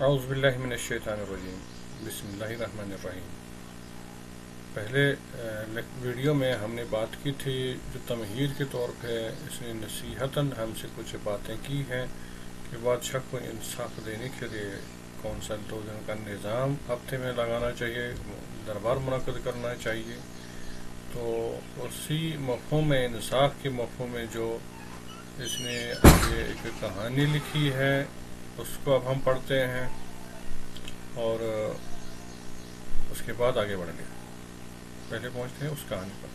اعوذ باللہ من الشیطان الرجیم بسم اللہ الرحمن الرحیم۔ پہلے ویڈیو میں ہم نے بات کی تھی جو تمہید کے طور پہ اس نے نصیحتاً ہم سے کچھ باتیں کی ہیں کہ بادشاہ کو انصاف دینے کے لیے کون سا 2 دن کا نظام ہفتے میں لگانا چاہیے، دربار منعقد کرنا چاہیے۔ تو اسی مفہوم میں، انصاف کے مفہوم میں جو اس نے آگے ایک کہانی لکھی ہے اس کو اب ہم پڑھتے ہیں اور اس کے بعد آگے بڑھیں گے۔ پہلے پہنچتے ہیں اس کہانی پر۔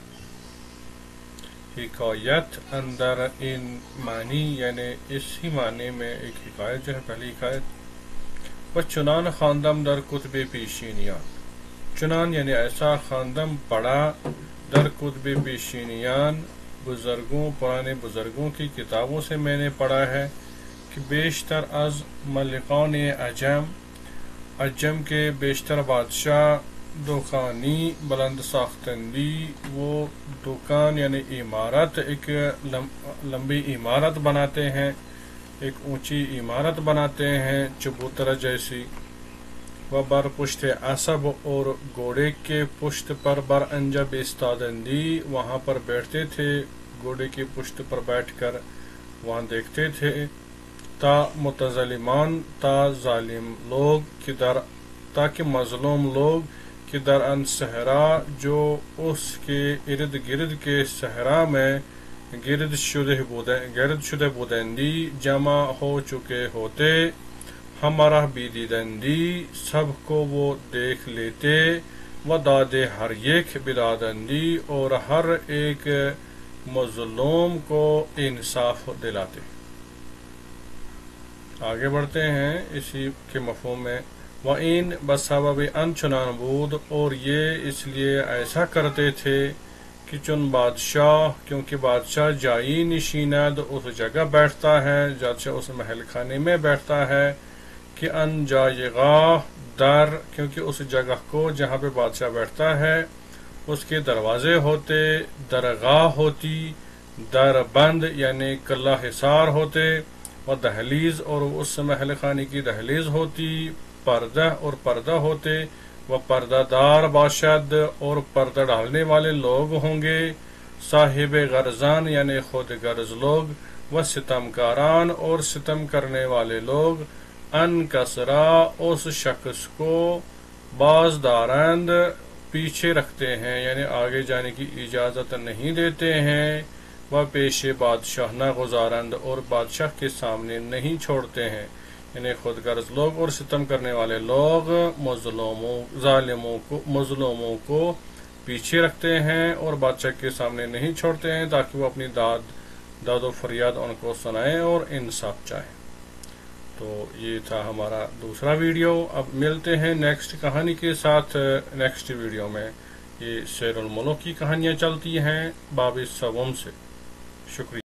حکایت اندر ان معنی، یعنی اسی معنی میں ایک حکایت جو ہے، پہلی حکایت و چنان خواندم در کتب پیشینیان، چنان یعنی ایسا خواندم پڑھا در کتب پیشینیان، بزرگوں، پرانے بزرگوں کی کتابوں سے میں نے پڑھا ہے کہ بیشتر از ملکان عجم کے بیشتر بادشاہ دکانی بلند ساختندی، وہ دکان یعنی عمارت، ایک لمبی عمارت بناتے ہیں، ایک اونچی عمارت بناتے ہیں چبوترا جیسی، وہ بر پشت اسب، اور گھوڑے کے پشت پر بر انجا بیستادندی، وہاں پر بیٹھتے تھے، گھوڑے کی پشت پر بیٹھ کر وہاں دیکھتے تھے، تا متظلمان، تا ظالم لوگ کی در، تاکہ مظلوم لوگ کی در ان صحرا، جو اس کے ارد گرد کے صحرا میں گرد شدہ بودندی، جمع ہو چکے ہوتے، ہمارا بیدیدندی، سب کو وہ دیکھ لیتے، و دادے ہر ایک بدادندی، اور ہر ایک مظلوم کو انصاف دلاتے۔ آگے بڑھتے ہیں اسی کے مفہوم میں۔ وَإِن بسبب ان چنان بود، اور یہ اس لیے ایسا کرتے تھے کہ چن بادشاہ، کیونکہ بادشاہ جائی نشیند، اس جگہ بیٹھتا ہے، بادشاہ اس محل خانے میں بیٹھتا ہے، کہ ان جایگاہ در، کیونکہ اس جگہ کو جہاں پہ بادشاہ بیٹھتا ہے اس کے دروازے ہوتے، درگاہ ہوتی، در بند یعنی قلعہ حصار ہوتے، و دہلیز، اور اس محل خانے کی دہلیز ہوتی، پردہ اور پردہ ہوتے، و پردہ دار باشد، اور پردہ ڈالنے والے لوگ ہوں گے، صاحب غرضان یعنی خود غرض لوگ، و ستمکاران، اور ستم کرنے والے لوگ، ان کسرا، اس شخص کو باز دارند، پیچھے رکھتے ہیں، یعنی آگے جانے کی اجازت نہیں دیتے ہیں، وہ پیش بادشاہ نہ گزارند، اور بادشاہ کے سامنے نہیں چھوڑتے ہیں، یعنی خود غرض لوگ اور ستم کرنے والے لوگ مظلوموں کو پیچھے رکھتے ہیں اور بادشاہ کے سامنے نہیں چھوڑتے ہیں، تاکہ وہ اپنی داد و فریاد ان کو سنائیں اور انصاف چاہیں۔ تو یہ تھا ہمارا دوسرا ویڈیو۔ اب ملتے ہیں نیکسٹ کہانی کے ساتھ نیکسٹ ویڈیو میں۔ یہ سیر الملوک کی کہانیاں چلتی ہیں باب 7 سے۔ شکریہ۔